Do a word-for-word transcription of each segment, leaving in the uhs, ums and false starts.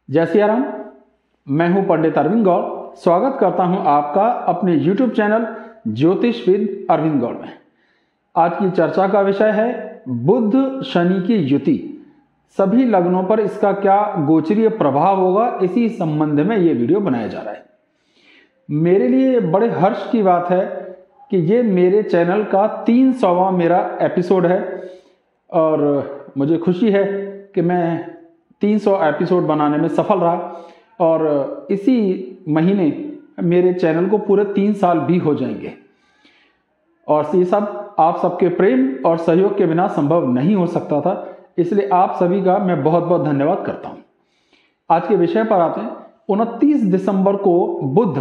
जय सिया राम। मैं हूं पंडित अरविंद गौड़। स्वागत करता हूं आपका अपने YouTube channel Jyotish with Arvind Gaur में। आज की चर्चा का विषय है बुध शनि की युति। सभी लग्नों पर इसका क्या गोचरीय प्रभाव होगा, इसी संबंध में ये वीडियो बनाया जा रहा है। मेरे लिए बड़े हर्ष की बात है कि ये मेरे चैनल का तीन सौवां मेरा एपिसोड है और मुझे खुशी है कि मैं तीन सौ एपिसोड बनाने में सफल रहा और इसी महीने मेरे चैनल को पूरे तीन साल भी हो जाएंगे। और ये सब आप सबके प्रेम और सहयोग के बिना संभव नहीं हो सकता था, इसलिए आप सभी का मैं बहुत बहुत धन्यवाद करता हूं। आज के विषय पर आते हैं। उनतीस दिसंबर को बुध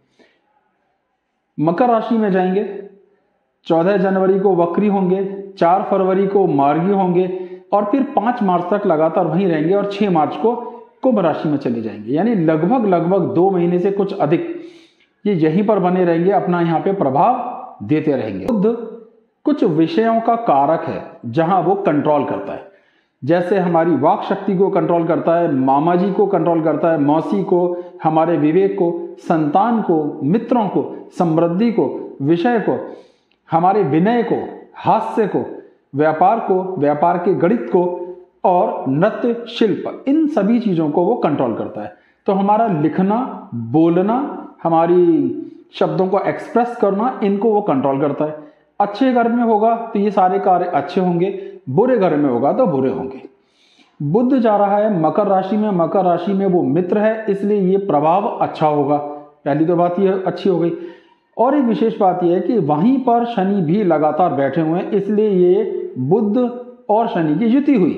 मकर राशि में जाएंगे, चौदह जनवरी को वक्री होंगे, चार फरवरी को मार्गी होंगे और फिर पांच मार्च तक लगातार वहीं रहेंगे और छह मार्च को कुंभ राशि में चले जाएंगे। यानी लगभग लगभग दो महीने से कुछ अधिक ये यहीं पर बने रहेंगे, अपना यहाँ पे प्रभाव देते रहेंगे। बुध कुछ विषयों का कारक है जहां वो कंट्रोल करता है। जैसे हमारी वाक शक्ति को कंट्रोल करता है, मामा जी को कंट्रोल करता है, मौसी को, हमारे विवेक को, संतान को, मित्रों को, समृद्धि को, विषय को, हमारे विनय को, हास्य को, व्यापार को, व्यापार के गणित को और नृत्य शिल्प, इन सभी चीजों को वो कंट्रोल करता है। तो हमारा लिखना, बोलना, हमारी शब्दों को एक्सप्रेस करना, इनको वो कंट्रोल करता है। अच्छे घर में होगा तो ये सारे कार्य अच्छे होंगे, बुरे घर में होगा तो बुरे होंगे। बुध जा रहा है मकर राशि में, मकर राशि में वो मित्र है, इसलिए ये प्रभाव अच्छा होगा। पहली तो बात ये अच्छी हो गई। और एक विशेष बात यह है कि वहीं पर शनि भी लगातार बैठे हुए हैं, इसलिए ये बुध और शनि की युति हुई।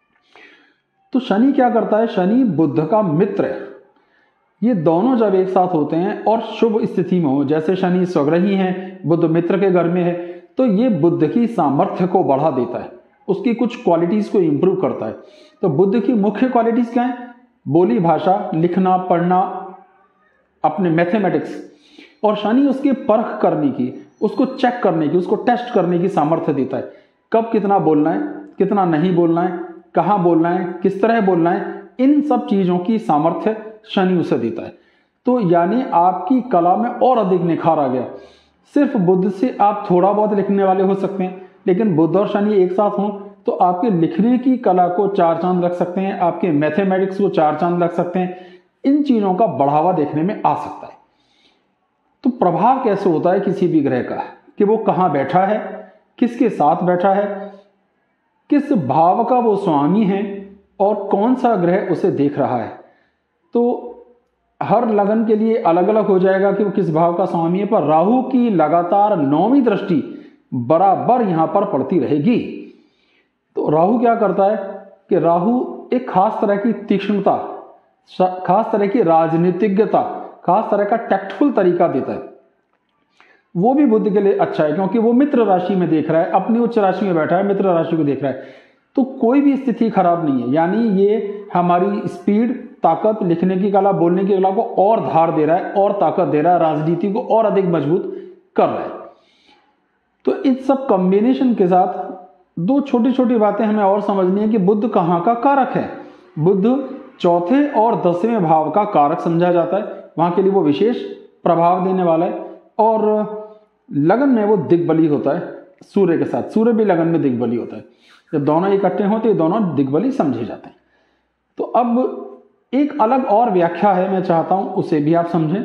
तो शनि क्या करता है? शनि बुध का मित्र है। ये दोनों जब एक साथ होते हैं और शुभ स्थिति में हो, जैसे शनि स्वग्रही है, बुध मित्र के घर में है, तो ये बुध की सामर्थ्य को बढ़ा देता है, उसकी कुछ क्वालिटीज को इंप्रूव करता है। तो बुध की मुख्य क्वालिटीज क्या है? बोली भाषा, लिखना, पढ़ना, अपने मैथमेटिक्स। और शनि उसकी परख करने की, उसको चेक करने की, उसको टेस्ट करने की सामर्थ्य देता है। कब कितना बोलना है, कितना नहीं बोलना है, कहाँ बोलना है, किस तरह बोलना है, इन सब चीजों की सामर्थ्य शनि उसे देता है। तो यानी आपकी कला में और अधिक निखार आ गया। सिर्फ बुध से आप थोड़ा बहुत लिखने वाले हो सकते हैं, लेकिन बुध और शनि एक साथ हों तो आपके लिखने की कला को चार चांद लग सकते हैं, आपके मैथमेटिक्स को चार चांद लग सकते हैं। इन चीजों का बढ़ावा देखने में आ सकता है। तो प्रभाव कैसे होता है किसी भी ग्रह का, कि वो कहाँ बैठा है, किसके साथ बैठा है, किस भाव का वो स्वामी है और कौन सा ग्रह उसे देख रहा है। तो हर लगन के लिए अलग अलग हो जाएगा कि वो किस भाव का स्वामी है। पर राहु की लगातार नौवीं दृष्टि बराबर यहां पर पड़ती रहेगी। तो राहु क्या करता है कि राहु एक खास तरह की तीक्ष्णता, खास तरह की राजनीतिज्ञता, खास तरह का टैक्टफुल तरीका देता है। वो भी बुध के लिए अच्छा है क्योंकि वो मित्र राशि में देख रहा है, अपनी उच्च राशि में बैठा है, मित्र राशि को देख रहा है। तो कोई भी स्थिति खराब नहीं है। यानी ये हमारी स्पीड, ताकत, लिखने की कला, बोलने की कला को और धार दे रहा है, और ताकत दे रहा है, राजनीति को और अधिक मजबूत कर रहा है। तो इस सब कॉम्बिनेशन के साथ दो छोटी छोटी बातें हमें और समझनी है कि बुध कहाँ का कारक है। बुध चौथे और दसवें भाव का कारक समझा जाता है, वहां के लिए वो विशेष प्रभाव देने वाला है। और लगन में वो दिग्बली होता है सूर्य के साथ, सूर्य भी लगन में दिग्बली होता है। जब दोनों इकट्ठे होते हैं दोनों दिग्बली समझे जाते हैं। तो अब एक अलग और व्याख्या है, मैं चाहता हूं उसे भी आप समझें।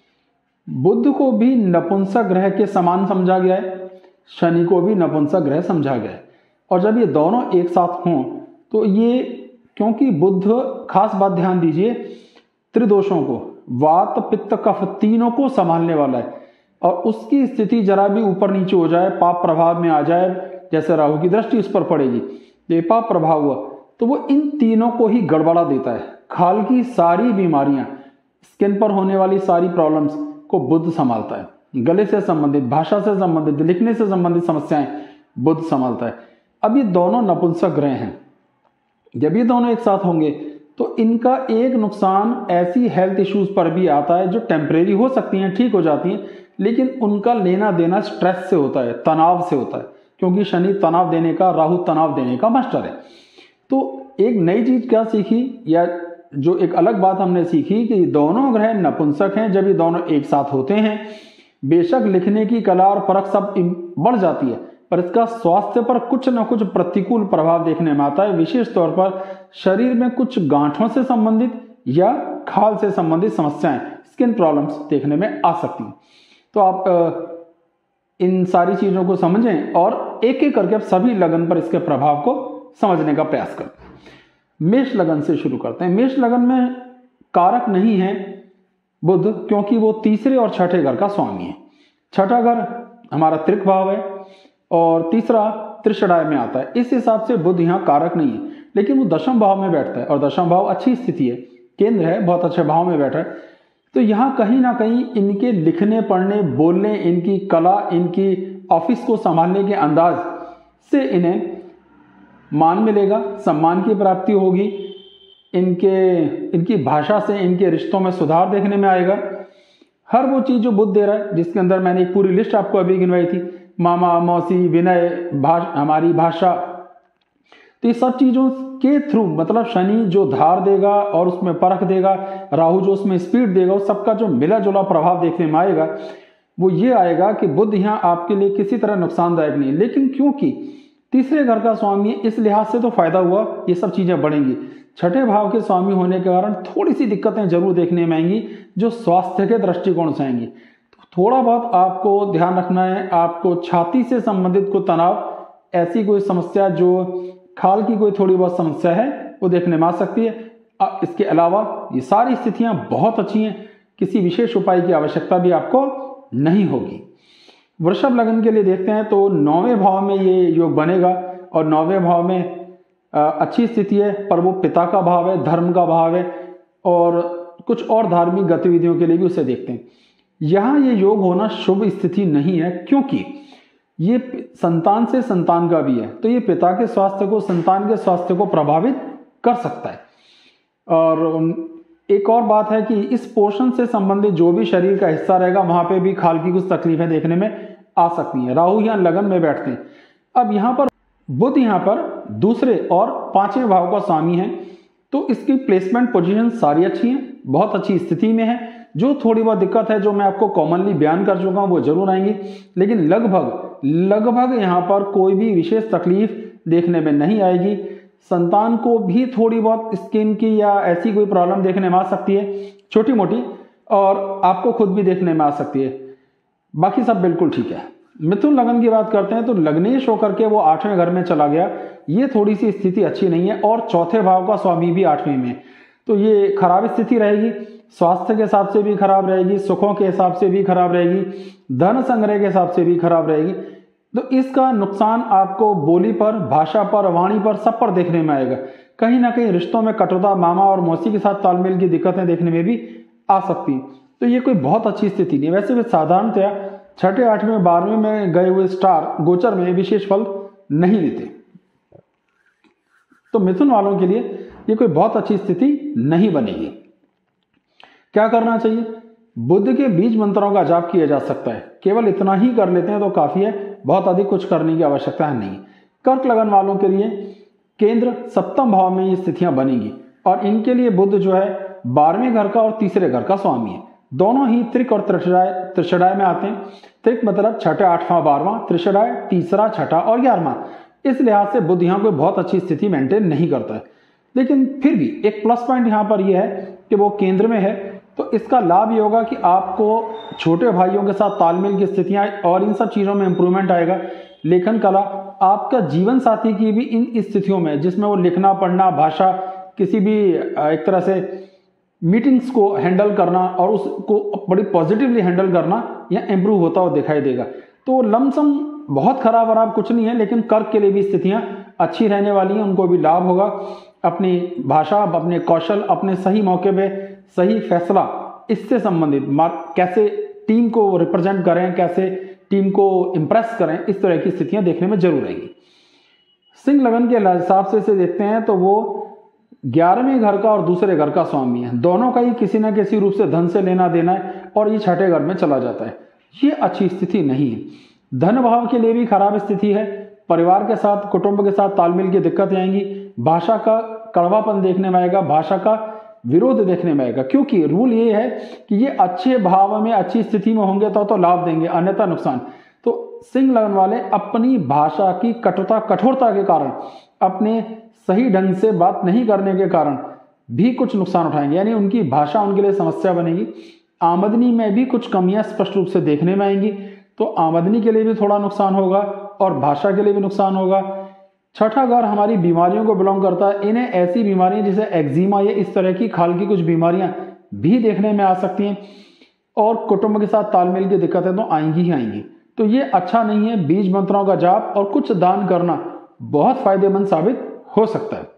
बुध को भी नपुंसक ग्रह के समान समझा गया है, शनि को भी नपुंसक ग्रह समझा गया है। और जब ये दोनों एक साथ हों तो ये, क्योंकि बुध, खास बात ध्यान दीजिए, त्रिदोषों को, वात, पित्त, कफ, तीनों को संभालने वाला है। और उसकी स्थिति जरा भी ऊपर नीचे हो जाए, पाप प्रभाव में आ जाए, जैसे राहु की दृष्टि उस पर पड़ेगी, ये पाप प्रभाव हुआ, तो वो इन तीनों को ही गड़बड़ा देता है। खाल की सारी बीमारियां, स्किन पर होने वाली सारी प्रॉब्लम्स को बुध संभालता है। गले से संबंधित, भाषा से संबंधित, लिखने से संबंधित समस्याएं बुध संभालता है। अब ये दोनों नपुंसक ग्रह हैं। जब ये दोनों एक साथ होंगे तो इनका एक नुकसान ऐसी हेल्थ इश्यूज पर भी आता है जो टेम्परेरी हो सकती हैं, ठीक हो जाती हैं, लेकिन उनका लेना देना स्ट्रेस से होता है, तनाव से होता है, क्योंकि शनि तनाव देने का, राहु तनाव देने का मास्टर है। तो एक नई चीज क्या सीखी, या जो एक अलग बात हमने सीखी कि दोनों ग्रह नपुंसक हैं जब ये दोनों एक साथ होते हैं। बेशक लिखने की कला और परख सब बढ़ जाती है, पर इसका स्वास्थ्य पर कुछ न कुछ प्रतिकूल प्रभाव देखने में आता है। विशेष तौर पर शरीर में कुछ गांठों से संबंधित या खाल से संबंधित समस्याएं, स्किन प्रॉब्लम्स देखने में आ सकती हैं। तो आप इन सारी चीजों को समझें और एक एक करके आप सभी लगन पर इसके प्रभाव को समझने का प्रयास करते हैं। मेष लगन से शुरू करते हैं। मेष लगन में कारक नहीं है बुध, क्योंकि वो तीसरे और छठे घर का स्वामी है। छठा घर हमारा त्रिक भाव है और तीसरा त्रिषडाय में आता है। इस हिसाब से बुध यहाँ कारक नहीं है, लेकिन वो दशम भाव में बैठता है और दशम भाव अच्छी स्थिति है, केंद्र है, बहुत अच्छे भाव में बैठा है। तो यहाँ कहीं ना कहीं इनके लिखने पढ़ने बोलने, इनकी कला, इनकी ऑफिस को संभालने के अंदाज से इन्हें मान मिलेगा, सम्मान की प्राप्ति होगी, इनके इनकी भाषा से इनके रिश्तों में सुधार देखने में आएगा। हर वो चीज जो बुध दे रहा है, जिसके अंदर मैंने एक पूरी लिस्ट आपको अभी गिनवाई थी, मामा मौसी विनय भाषा, हमारी भाषा, तो ये सब चीजों के थ्रू मतलब शनि जो धार देगा और उसमें परख देगा, राहु जो उसमें स्पीड देगा, उस सबका जो मिला जुला प्रभाव देखने में आएगा वो ये आएगा कि बुध यहाँ आपके लिए किसी तरह नुकसानदायक नहीं है। लेकिन क्योंकि तीसरे घर का स्वामी है, इस लिहाज से तो फायदा हुआ, ये सब चीजें बढ़ेंगी। छठे भाव के स्वामी होने के कारण थोड़ी सी दिक्कतें जरूर देखने में आएंगी जो स्वास्थ्य के दृष्टिकोण से आएंगी। तो थोड़ा बहुत आपको ध्यान रखना है, आपको छाती से संबंधित कोई तनाव, ऐसी कोई समस्या जो खाल की कोई थोड़ी बहुत समस्या है वो देखने में आ सकती है। अब इसके अलावा ये सारी स्थितियां बहुत अच्छी हैं, किसी विशेष उपाय की आवश्यकता भी आपको नहीं होगी। वृषभ लगन के लिए देखते हैं तो नौवें भाव में ये योग बनेगा और नौवें भाव में आ, अच्छी स्थिति है, पर वो पिता का भाव है, धर्म का भाव है और कुछ और धार्मिक गतिविधियों के लिए भी उसे देखते हैं। यहाँ ये योग होना शुभ स्थिति नहीं है, क्योंकि ये संतान से संतान का भी है, तो ये पिता के स्वास्थ्य को, संतान के स्वास्थ्य को प्रभावित कर सकता है। और एक और बात है कि इस पोर्शन से संबंधित जो भी शरीर का हिस्सा रहेगा वहां पे भी खाल की कुछ तकलीफें देखने में आ सकती हैं। राहु यहाँ लगन में बैठते हैं। अब यहाँ पर बुध यहाँ पर दूसरे और पांचवें भाव का स्वामी है, तो इसकी प्लेसमेंट पोजीशन सारी अच्छी हैं, बहुत अच्छी स्थिति में है। जो थोड़ी बहुत दिक्कत है जो मैं आपको कॉमनली बयान कर चुका हूं वो जरूर आएंगी, लेकिन लगभग लगभग यहाँ पर कोई भी विशेष तकलीफ देखने में नहीं आएगी। संतान को भी थोड़ी बहुत स्किन की या ऐसी कोई प्रॉब्लम देखने में आ सकती है छोटी मोटी, और आपको खुद भी देखने में आ सकती है, बाकी सब बिल्कुल ठीक है। मिथुन लगन की बात करते हैं तो लग्नेश होकर के वो आठवें घर में चला गया, ये थोड़ी सी स्थिति अच्छी नहीं है और चौथे भाव का स्वामी भी आठवें में, तो ये खराब स्थिति रहेगी। स्वास्थ्य के हिसाब से भी खराब रहेगी, सुखों के हिसाब से भी खराब रहेगी, धन संग्रह के हिसाब से भी खराब रहेगी। तो इसका नुकसान आपको बोली पर, भाषा पर, वाणी पर, सब पर देखने में आएगा। कहीं ना कहीं रिश्तों में कटुता, मामा और मौसी के साथ तालमेल की दिक्कतें देखने में भी आ सकती हैं। तो ये कोई बहुत अच्छी स्थिति नहीं है। वैसे भी साधारणतया छठे आठवें बारहवें में गए हुए स्टार गोचर में विशेष फल नहीं देते, तो मिथुन वालों के लिए ये कोई बहुत अच्छी स्थिति नहीं बनेगी। क्या करना चाहिए? बुध के बीज मंत्रों का जाप किया जा सकता है, केवल इतना ही कर लेते हैं तो काफी है, बहुत अधिक कुछ करने की आवश्यकता है नहीं। कर्क लगन वालों के लिए केंद्र सप्तम भाव में ये स्थितियां बनेंगी और इनके लिए बुध जो है बारहवें घर का और तीसरे घर का स्वामी है। दोनों ही त्रिक और त्रिषडाय त्रिषडाय में आते हैं। त्रिक मतलब छठा आठवां बारहवां, त्रिषडाय तीसरा छठा और ग्यारहवां। इस लिहाज से बुध यहाँ कोई बहुत अच्छी स्थिति मेंटेन नहीं करता है, लेकिन फिर भी एक प्लस पॉइंट यहाँ पर यह है कि वो केंद्र में है, तो इसका लाभ ये होगा कि आपको छोटे भाइयों के साथ तालमेल की स्थितियां और इन सब चीजों में इंप्रूवमेंट आएगा। लेखन कला, आपका जीवन साथी की भी इन स्थितियों में जिसमें वो लिखना पढ़ना, भाषा, किसी भी एक तरह से मीटिंग्स को हैंडल करना और उसको बड़ी पॉजिटिवली हैंडल करना या इंप्रूव होता हुआ दिखाई देगा। तो लमसम बहुत खराब वराब कुछ नहीं है, लेकिन कर्क के लिए भी स्थितियां अच्छी रहने वाली हैं, उनको भी लाभ होगा। अपनी भाषा, अपने कौशल, अपने सही मौके पे सही फैसला, इससे संबंधित कैसे टीम को रिप्रेजेंट करें, कैसे टीम को इंप्रेस करें, इस तरह की स्थितियां देखने में जरूर आएंगी। सिंह लगन के हिसाब से से देखते हैं तो वो ग्यारहवें घर का और दूसरे घर का स्वामी है। दोनों का ही किसी न किसी रूप से धन से लेना देना है और ये छठे घर में चला जाता है। ये अच्छी स्थिति नहीं है। धन भाव के लिए भी खराब स्थिति है। परिवार के साथ, कुटुंब के साथ तालमेल की दिक्कत आएंगी। भाषा का कड़वापन देखने में आएगा, भाषा का विरोध देखने में आएगा, क्योंकि रूल ये है कि ये अच्छे भाव में अच्छी स्थिति में होंगे तो तो लाभ देंगे, अन्यथा नुकसान। तो सिंह लगन वाले अपनी भाषा की कटुता कठोरता के कारण, अपने सही ढंग से बात नहीं करने के कारण भी कुछ नुकसान उठाएंगे, यानी उनकी भाषा उनके लिए समस्या बनेगी। आमदनी में भी कुछ कमियां स्पष्ट रूप से देखने में आएंगी, तो आमदनी के लिए भी थोड़ा नुकसान होगा और भाषा के लिए भी नुकसान होगा। छठा घर हमारी बीमारियों को बिलोंग करता है। इन्हें ऐसी बीमारियां जैसे एक्जिमा या इस तरह की खाल की कुछ बीमारियां भी देखने में आ सकती हैं, और कुटुंब के साथ तालमेल की दिक्कतें तो आएंगी ही आएंगी। तो ये अच्छा नहीं है। बीज मंत्रों का जाप और कुछ दान करना बहुत फायदेमंद साबित हो सकता है।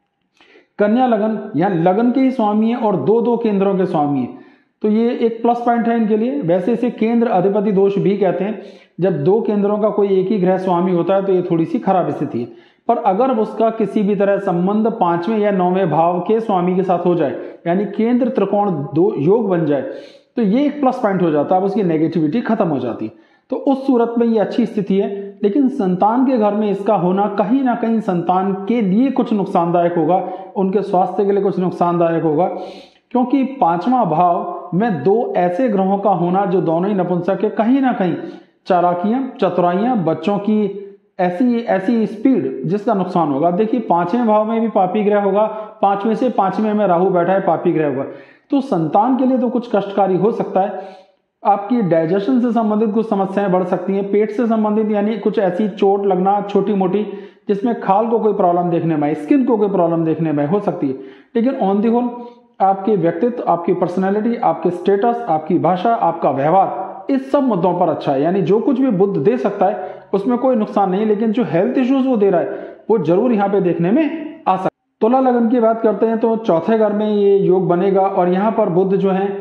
कन्या लगन, यहाँ लगन के ही स्वामी है और दो दो केंद्रों के स्वामी है, तो ये एक प्लस पॉइंट है इनके लिए। वैसे इसे केंद्र अधिपति दोष भी कहते हैं। जब दो केंद्रों का कोई एक ही ग्रह स्वामी होता है तो ये थोड़ी सी खराब स्थिति है। पर अगर उसका किसी भी तरह संबंध पांचवें या नौवें भाव के स्वामी के साथ हो जाए, यानी केंद्र त्रिकोण दो योग बन जाए, तो ये एक प्लस पॉइंट हो जाता है, अब उसकी नेगेटिविटी खत्म हो जाती है। तो उस सूरत में ये अच्छी स्थिति है। लेकिन संतान के घर में इसका होना कहीं ना कहीं संतान के लिए कुछ नुकसानदायक होगा, उनके स्वास्थ्य के लिए कुछ नुकसानदायक होगा, क्योंकि पांचवा भाव में दो ऐसे ग्रहों का होना जो दोनों ही नपुंसक है, कहीं ना कहीं चालाकियां, चतुराइयां, बच्चों की ऐसी ऐसी स्पीड जिसका नुकसान होगा। देखिए पांचवें भाव में भी पापी ग्रह होगा, पांचवें से पांचवें में राहु बैठा है, पापी ग्रह होगा, तो संतान के लिए तो कुछ कष्टकारी हो सकता है। आपकी डाइजेशन से संबंधित कुछ समस्याएं बढ़ सकती हैं, पेट से संबंधित यानी कुछ ऐसी चोट लगना छोटी मोटी जिसमें खाल को कोई प्रॉब्लम देखने में आए, स्किन को कोई प्रॉब्लम देखने में हो सकती है। लेकिन ऑन दी होल आपके व्यक्तित्व, आपकी पर्सनैलिटी, आपके स्टेटस, आपकी भाषा, आपका व्यवहार, इस सब मुद्दों पर अच्छा है। यानी जो कुछ भी बुद्ध दे सकता है उसमें कोई नुकसान नहीं, लेकिन जो हेल्थ इश्यूज वो दे रहा है वो जरूर यहाँ पे देखने में आ सकता है। तुला लगन की बात करते हैं तो चौथे घर में ये योग बनेगा, और यहाँ पर बुद्ध जो है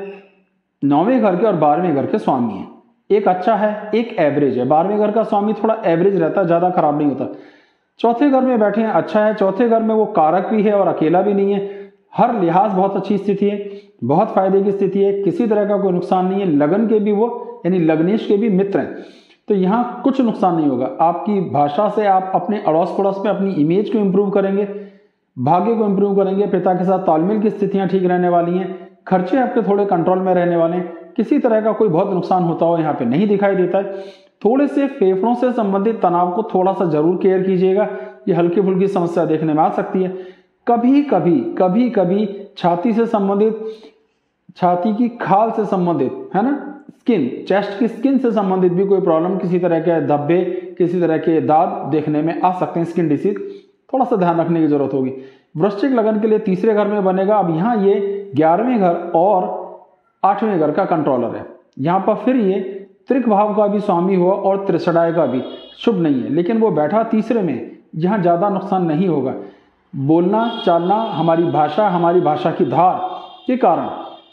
नौवें घर के और बारहवें घर के स्वामी है। एक अच्छा है, एक एवरेज है। बारहवें घर का स्वामी थोड़ा एवरेज रहता है, ज्यादा खराब नहीं होता। चौथे घर में बैठे हैं, अच्छा है। चौथे घर में वो कारक भी है और अकेला भी नहीं है। हर लिहाज बहुत अच्छी स्थिति है, बहुत फायदे की स्थिति है, किसी तरह का कोई नुकसान नहीं है। लगन के भी वो यानी लग्नेश के भी मित्र हैं, तो यहाँ कुछ नुकसान नहीं होगा। आपकी भाषा से आप अपने अड़ोस पड़ोस में अपनी इमेज को इंप्रूव करेंगे, भाग्य को इंप्रूव करेंगे, पिता के साथ तालमेल की स्थितियां ठीक रहने वाली हैं, खर्चे आपके थोड़े कंट्रोल में रहने वाले हैं। किसी तरह का कोई बहुत नुकसान होता हो यहाँ पे नहीं दिखाई देता है। थोड़े से फेफड़ों से संबंधित तनाव को थोड़ा सा जरूर केयर कीजिएगा, ये हल्की फुल्की समस्या देखने में आ सकती है। कभी कभी कभी कभी छाती से संबंधित, छाती की खाल से संबंधित, है ना, स्किन, चेस्ट की स्किन से संबंधित भी कोई प्रॉब्लम, किसी तरह के धब्बे, किसी तरह के दाग देखने में आ सकते हैं, स्किन डिसीज, थोड़ा सा ध्यान रखने की जरूरत होगी। वृश्चिक लगन के लिए तीसरे घर में बनेगा। अब यहाँ ये ग्यारहवें घर और आठवें घर का कंट्रोलर है। यहाँ पर फिर ये त्रिक भाव का भी स्वामी हुआ और त्रिषडाय का भी, शुभ नहीं है, लेकिन वो बैठा तीसरे में, यहाँ ज्यादा नुकसान नहीं होगा। बोलना चालना, हमारी भाषा, हमारी भाषा की धार के कारण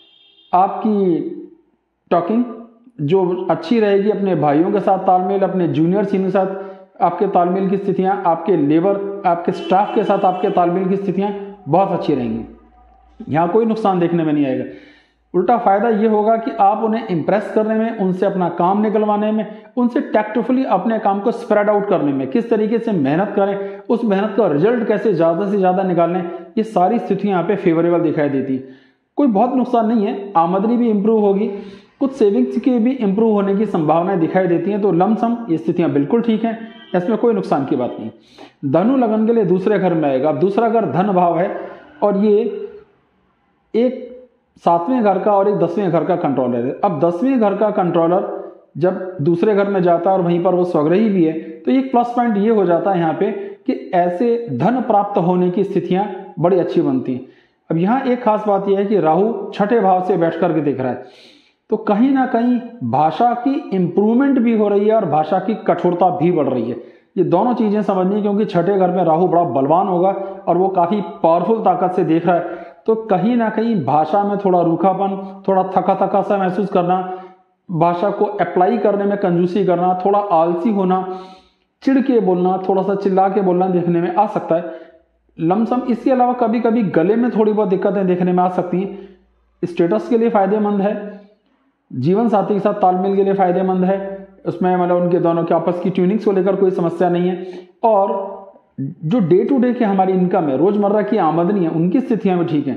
आपकी टॉकिंग जो अच्छी रहेगी, अपने भाइयों के साथ तालमेल, अपने जूनियर सीनियर के साथ आपके तालमेल की स्थितियां, आपके लेबर, आपके स्टाफ के साथ आपके तालमेल की स्थितियां बहुत अच्छी रहेंगी। यहाँ कोई नुकसान देखने में नहीं आएगा। उल्टा फायदा ये होगा कि आप उन्हें इंप्रेस करने में, उनसे अपना काम निकलवाने में, उनसे टैक्टफुली अपने काम को स्प्रेड आउट करने में, किस तरीके से मेहनत करें, उस मेहनत का रिजल्ट कैसे ज्यादा से ज्यादा निकालें, ये सारी स्थितियां यहाँ पे फेवरेबल दिखाई देती है। कोई बहुत नुकसान नहीं है। आमदनी भी इंप्रूव होगी, कुछ सेविंग्स की भी इंप्रूव होने की संभावनाएं दिखाई देती हैं। तो लमसम ये स्थितियां बिल्कुल ठीक हैं, इसमें कोई नुकसान की बात नहीं। धनु लगन के लिए दूसरे घर में आएगा। अब दूसरा घर धन भाव है और ये एक सातवें घर का और एक दसवें घर का कंट्रोलर है। अब दसवें घर का कंट्रोलर जब दूसरे घर में जाता है और वहीं पर वो स्वग्रही भी है, तो एक प्लस पॉइंट ये हो जाता है यहाँ पे कि ऐसे धन प्राप्त होने की स्थितियां बड़ी अच्छी बनती हैं। अब यहाँ एक खास बात यह है कि राहु छठे भाव से बैठ करके देख रहा है, तो कहीं ना कहीं भाषा की इंप्रूवमेंट भी हो रही है और भाषा की कठोरता भी बढ़ रही है। ये दोनों चीजें समझनी, क्योंकि छठे घर में राहु बड़ा बलवान होगा और वो काफी पावरफुल ताकत से देख रहा है, तो कहीं ना कहीं भाषा में थोड़ा रूखापन, थोड़ा थका थका सा महसूस करना, भाषा को अप्लाई करने में कंजूसी करना, थोड़ा आलसी होना, चिढ़ के बोलना, थोड़ा सा चिल्ला के बोलना देखने में आ सकता है लमसम। इसके अलावा कभी कभी गले में थोड़ी बहुत दिक्कतें देखने में आ सकती हैं। स्टेटस के लिए फायदेमंद है, जीवन साथी के साथ तालमेल के लिए फायदेमंद है, उसमें मतलब उनके दोनों के आपस की ट्यूनिंग्स को लेकर कोई समस्या नहीं है। और जो डे टू डे की हमारी इनकम है, रोजमर्रा की आमदनी है, उनकी स्थितियां भी ठीक हैं।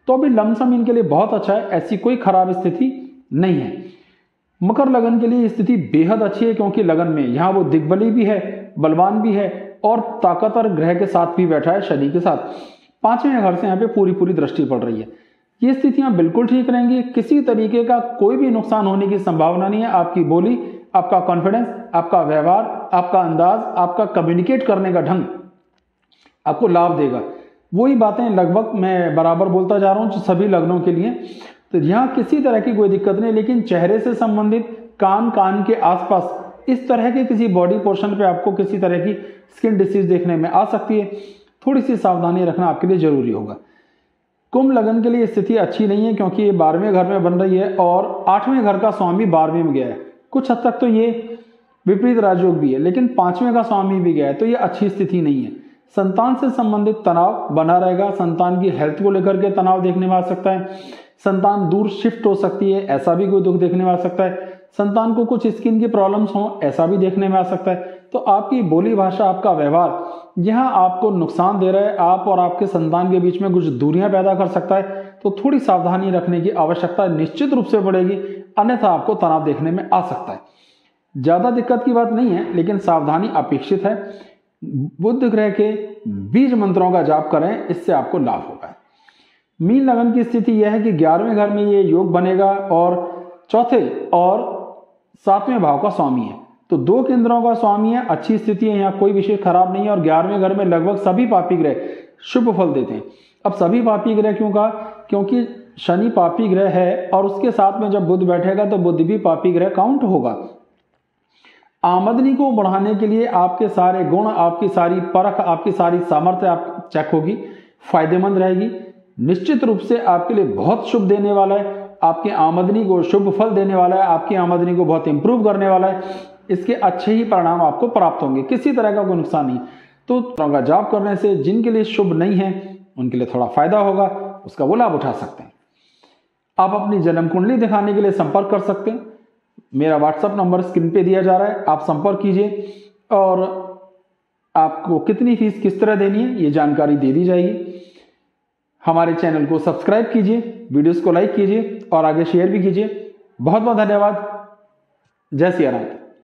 तो अभी लमसम इनके लिए बहुत अच्छा है, ऐसी कोई खराब स्थिति नहीं है। मकर लगन के लिए स्थिति बेहद अच्छी है, क्योंकि लगन में यहाँ वो दिग्बली भी है, बलवान भी है और ताकतवर ग्रह के साथ भी बैठा है, शनि के साथ। पांचवें घर से यहाँ पे पूरी पूरी दृष्टि पड़ रही है। ये स्थितियां बिल्कुल ठीक रहेंगी, किसी तरीके का कोई भी नुकसान होने की संभावना नहीं है। आपकी बोली, आपका कॉन्फिडेंस, आपका व्यवहार, आपका अंदाज, आपका कम्युनिकेट करने का ढंग आपको लाभ देगा। वही बातें लगभग मैं बराबर बोलता जा रहा हूं सभी लग्नों के लिए। तो यहाँ किसी तरह की कोई दिक्कत नहीं, लेकिन चेहरे से संबंधित, कान कान के आसपास इस तरह के किसी बॉडी पोर्शन पे आपको किसी तरह की स्किन डिसीज देखने में आ सकती है। थोड़ी सी सावधानी रखना आपके लिए जरूरी होगा। कुंभ लगन के लिए स्थिति अच्छी नहीं है, क्योंकि ये बारहवें घर में बन रही है और आठवें घर का स्वामी बारहवें में गया है। कुछ हद तक तो ये विपरीत राजयोग भी है, लेकिन पांचवें का स्वामी भी गया है, तो ये अच्छी स्थिति नहीं है। संतान से संबंधित तनाव बना रहेगा, संतान की हेल्थ को लेकर के तनाव देखने में आ सकता है, संतान दूर शिफ्ट हो सकती है, ऐसा भी कोई दुख देखने में आ सकता है, संतान को कुछ स्किन की प्रॉब्लम्स हो, ऐसा भी देखने में आ सकता है। तो आपकी बोली भाषा, आपका व्यवहार यहाँ आपको नुकसान दे रहा है, आप और आपके संतान के बीच में कुछ दूरियां पैदा कर सकता है। तो थोड़ी सावधानी रखने की आवश्यकता निश्चित रूप से पड़ेगी, अन्यथा आपको तनाव देखने में आ सकता है। ज्यादा दिक्कत की बात नहीं है, लेकिन सावधानी अपेक्षित है। बुध ग्रह के बीज मंत्रों का जाप करें, इससे आपको लाभ होगा। मीन लगन की स्थिति यह है कि ग्यारहवें घर में ये योग बनेगा और चौथे और सातवें भाव का स्वामी है, तो दो केंद्रों का स्वामी है, अच्छी स्थिति है, यहाँ कोई विशेष खराब नहीं है। और ग्यारहवें घर में लगभग सभी पापी ग्रह शुभ फल देते हैं। अब सभी पापी ग्रह क्यों कहा? क्योंकि शनि पापी ग्रह है और उसके साथ में जब बुध बैठेगा तो बुध भी पापी ग्रह काउंट होगा। आमदनी को बढ़ाने के लिए आपके सारे गुण, आपकी सारी परख, आपकी सारी सामर्थ्य आप चेक होगी, फायदेमंद रहेगी, निश्चित रूप से आपके लिए बहुत शुभ देने वाला है, आपकी आमदनी को शुभ फल देने वाला है, आपकी आमदनी को बहुत इंप्रूव करने वाला है। इसके अच्छे ही परिणाम आपको प्राप्त होंगे, किसी तरह का कोई नुकसान नहीं। तो का जाप करने से जिनके लिए शुभ नहीं है उनके लिए थोड़ा फायदा होगा, उसका वो लाभ उठा सकते हैं। आप अपनी जन्म कुंडली दिखाने के लिए संपर्क कर सकते हैं। मेरा व्हाट्सएप नंबर स्क्रीन पे दिया जा रहा है, आप संपर्क कीजिए और आपको कितनी फीस किस तरह देनी है ये जानकारी दे दी जाएगी। हमारे चैनल को सब्सक्राइब कीजिए, वीडियोस को लाइक कीजिए और आगे शेयर भी कीजिए। बहुत बहुत धन्यवाद। जय सिया राम।